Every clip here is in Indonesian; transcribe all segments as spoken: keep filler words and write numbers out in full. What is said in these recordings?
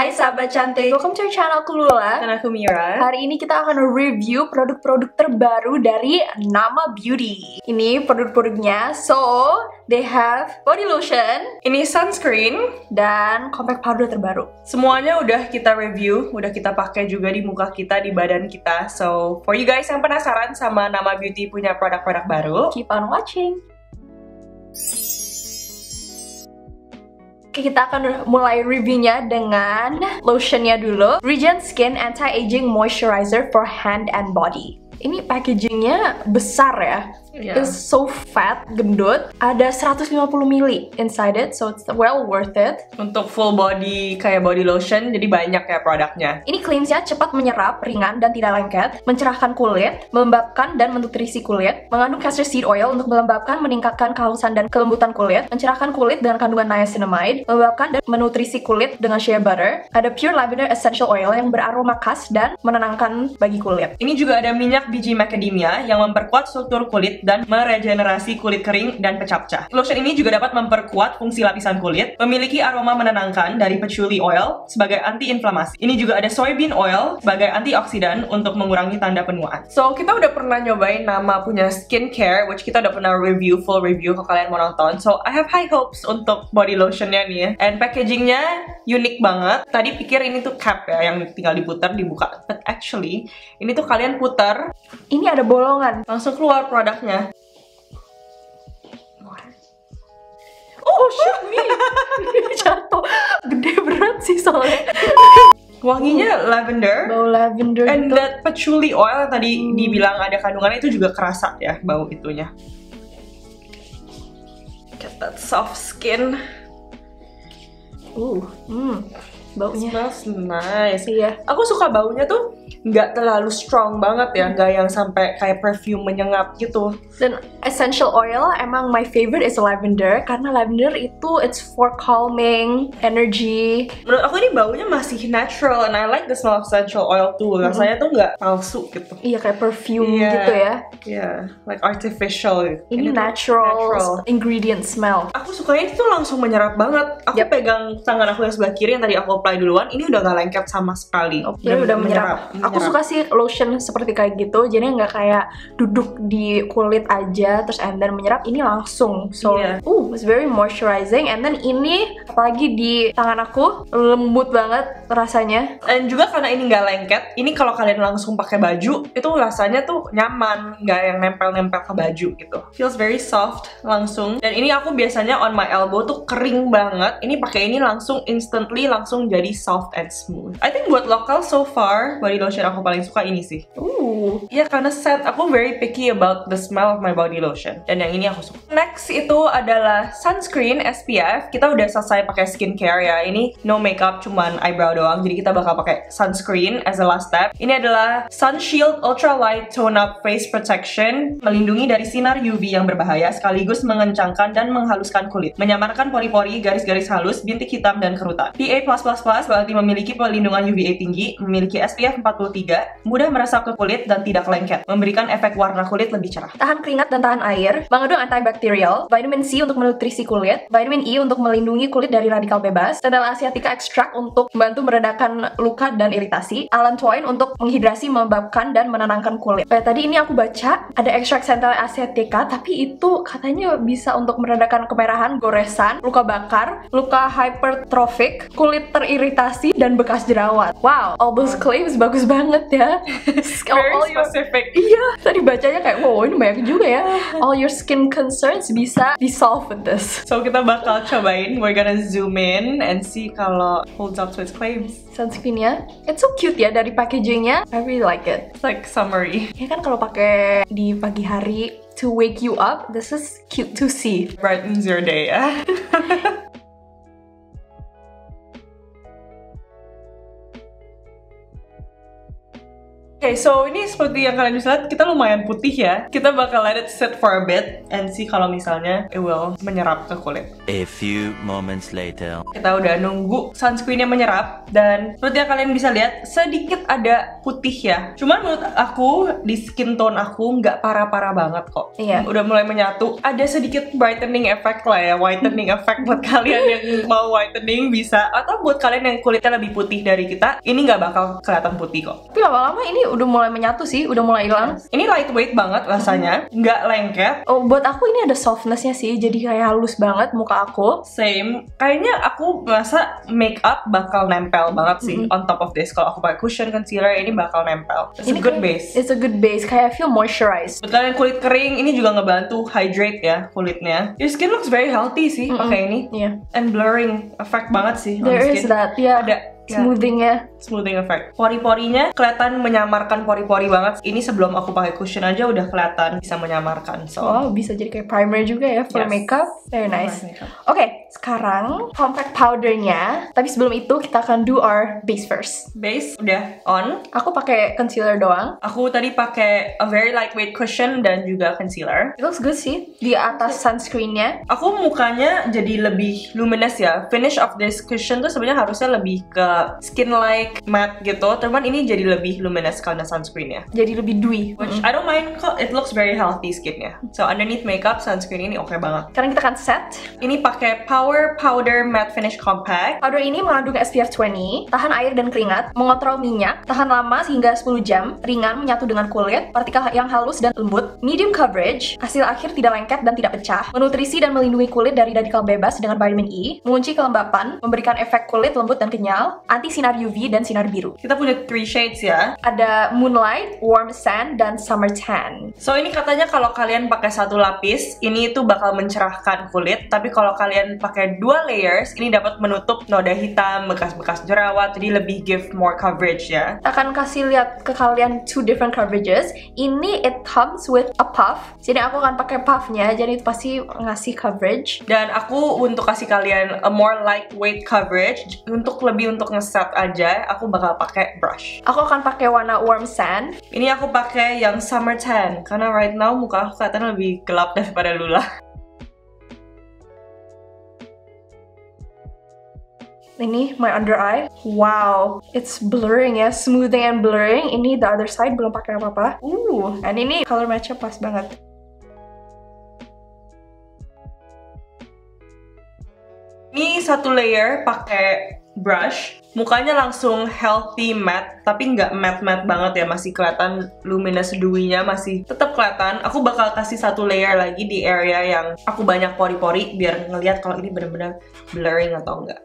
Hai sahabat cantik, welcome to our channel, aku Lula. Dan aku Mira. Hari ini kita akan review produk-produk terbaru dari Nama Beauty. Ini produk-produknya, so they have body lotion, Ini sunscreen, dan compact powder terbaru. semuanya udah kita review, udah kita pakai juga di muka kita, di badan kita. So, for you guys yang penasaran sama Nama Beauty punya produk-produk baru, Keep on watching. Oke, kita akan mulai reviewnya dengan lotionnya dulu. Regent Skin Anti-Aging Moisturizer for Hand and Body. Ini packagingnya besar ya. Yeah. It's so fat, gendut. Ada seratus lima puluh mililiter inside it, so it's well worth it. untuk full body kayak body lotion, jadi banyak ya produknya. Ini cleanse-nya cepat menyerap, ringan, dan tidak lengket, mencerahkan kulit, melembabkan dan menutrisi kulit, mengandung castor seed oil untuk melembabkan, meningkatkan kehalusan dan kelembutan kulit, mencerahkan kulit dengan kandungan niacinamide, melembabkan dan menutrisi kulit dengan shea butter, ada pure lavender essential oil yang beraroma khas dan menenangkan bagi kulit. Ini juga ada minyak biji macadamia yang memperkuat struktur kulit dan meregenerasi kulit kering dan pecah-pecah. Lotion ini juga dapat memperkuat fungsi lapisan kulit, memiliki aroma menenangkan dari patchouli oil sebagai anti-inflamasi. Ini juga ada soybean oil sebagai antioksidan untuk mengurangi tanda penuaan. So, kita udah pernah nyobain Nama punya skincare, which kita udah pernah review, full review kalau kalian mau nonton. So, I have high hopes untuk body lotionnya nih. And packagingnya unik banget. Tadi pikir ini tuh cap ya, yang tinggal diputar, dibuka. But actually, ini tuh kalian putar, Ini ada bolongan. langsung keluar produknya. Oh shit, nih jatuh. Gede berat sih soalnya. Wanginya lavender. Bau lavender And gitu. that patchouli oil yang tadi Hmm. dibilang ada kandungannya itu juga kerasa ya bau itunya. Get that soft skin. Uh, hmm, baunya. Smells nice. Iya. Aku suka baunya tuh nggak terlalu strong banget ya, nggak yang sampai kayak perfume menyengat gitu. Dan essential oil emang my favorite is lavender karena lavender itu it's for calming, energy. Menurut aku ini baunya masih natural and I like the smell of essential oil tuh. Rasanya tuh nggak palsu gitu. Iya kayak perfume Iya. gitu ya. Yeah, like artificial. Ini tuh natural, natural. ingredient smell. Aku sukanya itu langsung menyerap banget. Aku Yep. pegang tangan aku yang sebelah kiri yang tadi aku apply duluan, ini udah nggak lengket sama sekali. Jadi udah menyerap. Aku suka sih lotion seperti kayak gitu, jadi nggak kayak duduk di kulit aja terus and then menyerap. Ini langsung, so Iya. uh, it's very moisturizing. And then ini apalagi di tangan aku lembut banget rasanya. Dan juga karena ini nggak lengket, ini kalau kalian langsung pakai baju, itu rasanya tuh nyaman, nggak yang nempel-nempel ke baju gitu. Feels very soft langsung. Dan ini aku biasanya on my elbow tuh kering banget. Ini pakai ini langsung instantly langsung jadi soft and smooth. I think buat lokal so far body lotion aku paling suka ini sih. Uh, Iya, karena set aku very picky about the smell of my body lotion. Dan yang ini aku suka. Next itu adalah sunscreen S P F. Kita udah selesai pakai skincare ya. Ini no makeup, cuman eyebrow doang. Jadi kita bakal pakai sunscreen as a last step. Ini adalah Sun Shield Ultra Light Tone Up Face Protection. Melindungi dari sinar U V yang berbahaya sekaligus mengencangkan dan menghaluskan kulit. Menyamarkan pori-pori, garis-garis halus, bintik hitam, dan kerutan. P A plus plus plus berarti memiliki pelindungan U V A tinggi, memiliki S P F empat puluh tiga, mudah meresap ke kulit dan tidak lengket, memberikan efek warna kulit lebih cerah. tahan keringat dan tahan air, mengandung antibakterial, vitamin C untuk menutrisi kulit, vitamin E untuk melindungi kulit dari radikal bebas, Centella asiatica extract untuk membantu meredakan luka dan iritasi, allantoin untuk menghidrasi, melembabkan, dan menenangkan kulit. Kayak tadi ini aku baca ada ekstrak Centella asiatica, tapi itu katanya bisa untuk meredakan kemerahan, goresan, luka bakar, luka hypertrophic, kulit teriritasi, dan bekas jerawat. Wow, all those claims bagus banget ya. all, Very all your specific. Iya, tadi bacanya kayak wow ini banyak juga ya. All your skin concerns bisa di solve with this. So kita bakal cobain. We're gonna zoom in and see kalau holds up to its claims. Sunscreennya, it's so cute ya dari packagingnya. I really like it. It's like summery. Ya kan kalau pakai di pagi hari to wake you up, this is cute to see. Brightens your day ya. Oke, okay, so ini seperti yang kalian bisa lihat, kita lumayan putih ya. Kita bakal let it sit for a bit and see kalau misalnya it will menyerap ke kulit. A few moments later. Kita udah nunggu sunscreennya menyerap dan seperti yang kalian bisa lihat sedikit ada putih ya. Cuman menurut aku di skin tone aku nggak parah-parah banget kok. Iya. Udah mulai menyatu. Ada sedikit brightening effect lah ya, whitening effect buat kalian yang mau whitening bisa. Atau buat kalian yang kulitnya lebih putih dari kita, ini nggak bakal kelihatan putih kok. Tapi lama-lama ini udah mulai menyatu sih, udah mulai hilang. Ini lightweight banget rasanya, nggak lengket. Oh, buat aku ini ada softnessnya sih, jadi kayak halus banget muka aku. Same. Kayaknya aku merasa makeup bakal nempel banget sih Mm-hmm. on top of this. Kalau aku pakai cushion concealer, ini bakal nempel. It's Ini a good kayak- base. It's a good base, kayak I feel moisturized. Buat kalian kulit kering, ini juga ngebantu hydrate ya kulitnya. Your skin looks very healthy sih Mm-mm. pakai ini. Iya. And blurring effect banget sih on There the is skin. that, ya. Ada ya, Smoothingnya. smoothing effect. Pori-porinya kelihatan menyamarkan pori-pori banget. Ini sebelum aku pakai cushion aja udah kelihatan bisa menyamarkan. So, Wow, bisa jadi kayak primer juga ya for Yes. makeup. Very nice. For makeup. Oke, sekarang compact powdernya. Tapi sebelum itu kita akan do our base first. base udah on. Aku pakai concealer doang. Aku tadi pakai a very lightweight cushion dan juga concealer. It looks good sih di atas sunscreennya. Aku mukanya jadi lebih luminous ya. Finish of this cushion tuh sebenarnya harusnya lebih ke skin like matte gitu. Cuman ini jadi lebih luminous karena sunscreennya. Jadi lebih dewy. Which I don't mind kok. It looks very healthy skinnya. So underneath makeup, sunscreen ini oke banget. Sekarang kita akan set. Ini pakai Power Powder Matte Finish Compact. Powder ini mengandung S P F dua puluh, tahan air dan keringat, mengontrol minyak, tahan lama hingga sepuluh jam, ringan menyatu dengan kulit, partikel yang halus dan lembut, medium coverage, hasil akhir tidak lengket dan tidak pecah, menutrisi dan melindungi kulit dari radikal bebas dengan vitamin E, mengunci kelembapan, memberikan efek kulit lembut dan kenyal, anti sinar U V dan sinar biru. Kita punya three shades ya. Ada Moonlight, Warm Sand, dan Summer Tan. So ini katanya kalau kalian pakai satu lapis, ini itu bakal mencerahkan kulit. Tapi kalau kalian pakai dua layers, ini dapat menutup noda hitam, bekas-bekas jerawat, jadi lebih give more coverage ya. Kita akan kasih lihat ke kalian two different coverages. Ini it comes with a puff. Jadi aku akan pakai puffnya, jadi itu pasti ngasih coverage. Dan aku untuk kasih kalian a more lightweight coverage, untuk lebih untuk ngeset aja, aku bakal pakai brush. Aku akan pakai warna Warm Sand. Ini aku pakai yang Summer Tan, karena right now muka aku kelihatan lebih gelap daripada Lula. Ini my under eye. Wow, it's blurring ya, smoothing and blurring. Ini the other side belum pakai apa-apa. Uh, and ini color match-nya pas banget. Ini satu layer pakai brush, mukanya langsung healthy matte, tapi nggak matte-matte banget ya, masih kelihatan luminous dewy-nya masih tetap kelihatan. Aku bakal kasih satu layer lagi di area yang aku banyak pori-pori biar ngelihat kalau ini benar-benar blurring atau enggak.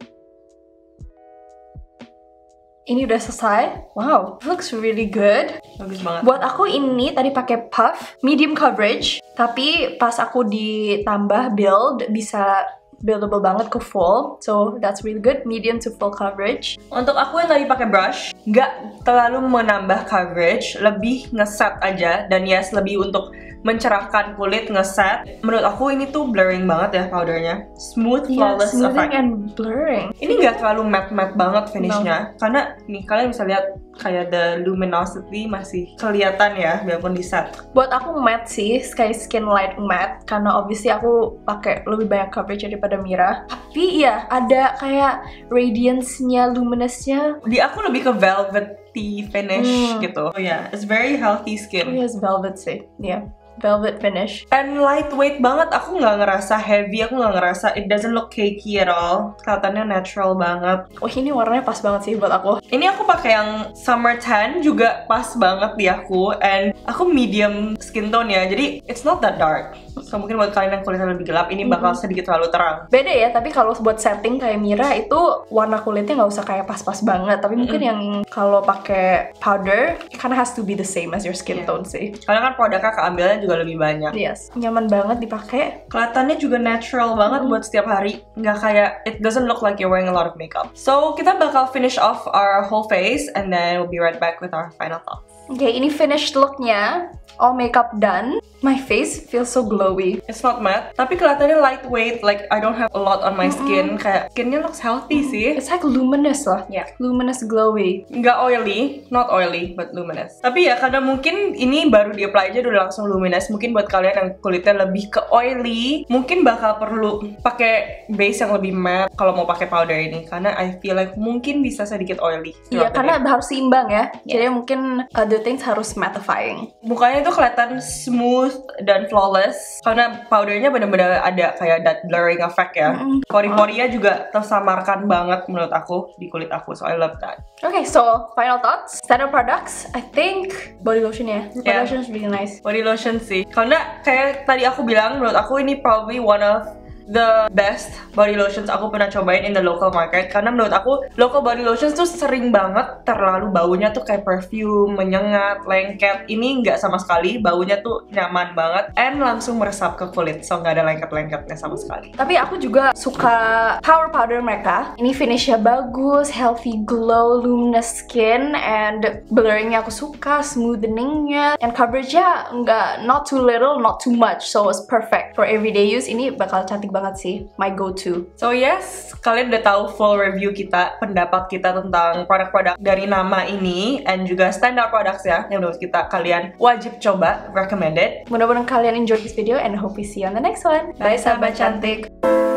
Ini udah selesai. Wow, looks really good. Bagus banget. Buat aku ini tadi pakai puff, medium coverage, tapi pas aku ditambah build bisa buildable banget ke full, so that's really good, medium to full coverage. Untuk aku yang tadi pakai brush, nggak terlalu menambah coverage, lebih ngeset aja, dan yes, lebih untuk mencerahkan kulit, ngeset. Menurut aku ini tuh blurring banget ya powdernya, smooth, Yeah, flawless smoothing effect. and blurring. Ini nggak terlalu matte-matte banget finishnya, karena nih kalian bisa lihat kayak the luminosity masih kelihatan ya, biarpun di set. Buat aku matte sih, kayak skin light matte, karena obviously aku pakai lebih banyak coverage daripada Mira. Tapi iya, ada kayak radiance-nya, luminous-nya. Di aku lebih ke velvety finish Hmm. gitu. Oh ya, yeah, it's very healthy Oh skin. yes, velvet sih. Iya, velvet finish. And lightweight banget, aku nggak ngerasa heavy, aku nggak ngerasa, it doesn't look cakey at all. Kelihatannya natural banget. Oh, ini warnanya pas banget sih buat aku. Ini aku pakai yang Summer Tan, juga pas banget di aku. And aku medium skin tone ya, jadi it's not that dark. So mungkin buat kalian yang kulitnya lebih gelap, ini bakal sedikit terlalu terang. Beda ya, tapi kalau buat setting kayak Mira itu warna kulitnya nggak usah kayak pas-pas banget. Tapi mungkin yang kalau pakai powder, it kinda has to be the same as your skin Yeah. tone sih. Karena kan produknya keambilnya juga lebih banyak. Yes, nyaman banget dipakai. Kelihatannya juga natural banget buat setiap hari. Nggak kayak, it doesn't look like you're wearing a lot of makeup. So, kita bakal finish off our whole face and then we'll be right back with our final thoughts. Oke, ini finished looknya. All makeup done. My face feels so glowy. It's not matte, tapi kelihatannya lightweight. Like I don't have a lot on my skin. Kayak skinnya looks healthy sih. It's like luminous lah. Yeah. Luminous glowy. Nggak oily, not oily, but luminous. Tapi ya karena mungkin ini baru di apply aja udah langsung luminous. Mungkin buat kalian yang kulitnya lebih ke oily, mungkin bakal perlu pakai base yang lebih matte kalau mau pakai powder ini. Karena I feel like mungkin bisa sedikit oily. Iya, karena harus seimbang ya. Yeah. Jadi mungkin other things harus mattifying. Mukanya itu kelihatan smooth dan flawless karena powdernya bener-bener ada kayak that blurring effect ya. Mm-hmm. Pori-porinya juga tersamarkan banget menurut aku di kulit aku, so I love that. Okay, so final thoughts. Standard products, I think body lotion ya. Body Yeah. lotion is really nice. Body lotion sih, karena kayak tadi aku bilang, menurut aku ini probably one of the best body lotions aku pernah cobain in the local market. Karena menurut aku local body lotions tuh sering banget terlalu baunya tuh kayak perfume, menyengat, lengket. Ini nggak sama sekali, baunya tuh nyaman banget and langsung meresap ke kulit, so nggak ada lengket-lengketnya sama sekali. Tapi aku juga suka power powder mereka. Ini finishnya bagus, healthy glow, luminous skin, and blurringnya aku suka, smoothingnya, and coveragenya nggak not too little, not too much, so it's perfect for everyday use. Ini bakal cantik banget sih, my go-to. So yes, kalian udah tahu full review kita, pendapat kita tentang produk-produk dari nama ini, and juga standard products ya, yang menurut kita kalian wajib coba, recommended. Mudah-mudahan kalian enjoy this video and hope we see you on the next one. Bye, sahabat cantik.